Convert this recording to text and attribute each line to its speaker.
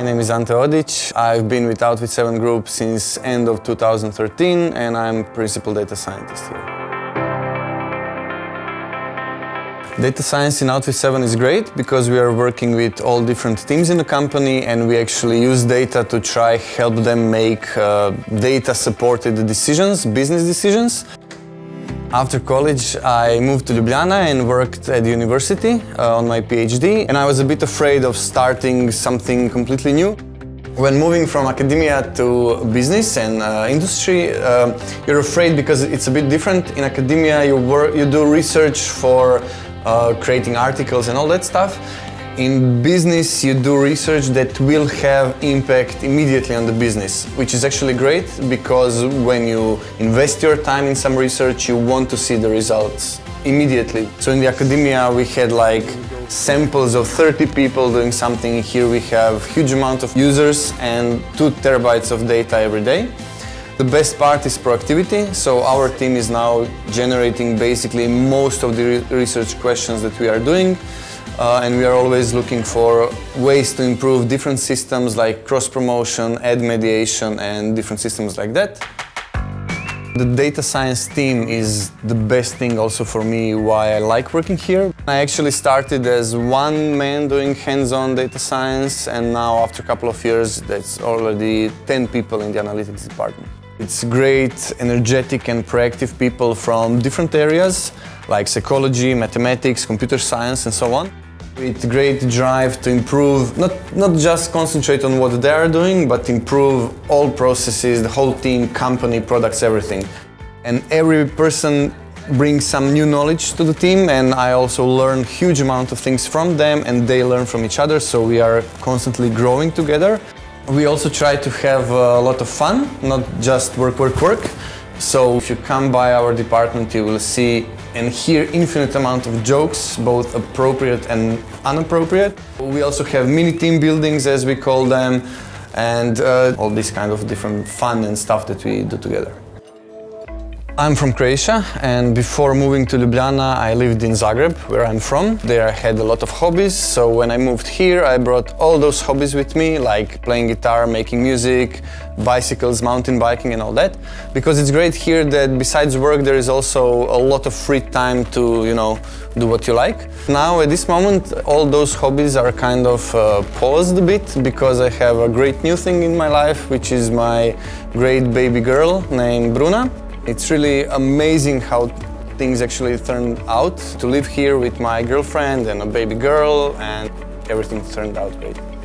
Speaker 1: name is Ante Odić. I've been with Outfit7 Group since end of 2013 and I'm principal data scientist here. Data science in Outfit7 is great because we are working with all different teams in the company and we actually use data to try help them make data-supported decisions, business decisions. After college, I moved to Ljubljana and worked at the university on my PhD, and I was a bit afraid of starting something completely new. When moving from academia to business and industry, you're afraid because it's a bit different. In academia, you do research for creating articles and all that stuff. In business, you do research that will have impact immediately on the business, which is actually great because when you invest your time in some research, you want to see the results immediately. So in the academia, we had like samples of 30 people doing something. Here we have huge amount of users and 2 terabytes of data every day. The best part is proactivity, so our team is now generating basically most of the research questions that we are doing. And we are always looking for ways to improve different systems like cross-promotion, ad mediation and different systems like that. The data science team is the best thing also for me why I like working here. I actually started as one man doing hands-on data science and now after a couple of years that's already 10 people in the analytics department. It's great, energetic and proactive people from different areas like psychology, mathematics, computer science and so on. With great drive to improve, not just concentrate on what they are doing, but improve all processes, the whole team, company, products, everything. And every person brings some new knowledge to the team and I also learn huge amount of things from them and they learn from each other, so we are constantly growing together. We also try to have a lot of fun, not just work, work, work. So if you come by our department, you will see and hear infinite amount of jokes, both appropriate and inappropriate. We also have mini team buildings, as we call them, and all this kind of different fun and stuff that we do together. I'm from Croatia and before moving to Ljubljana I lived in Zagreb, where I'm from. There I had a lot of hobbies, so when I moved here I brought all those hobbies with me, like playing guitar, making music, bicycles, mountain biking and all that. Because it's great here that besides work there is also a lot of free time to, you know, do what you like. Now at this moment all those hobbies are kind of paused a bit because I have a great new thing in my life, which is my great baby girl named Bruna. It's really amazing how things actually turned out to live here with my girlfriend and a baby girl, and everything turned out great.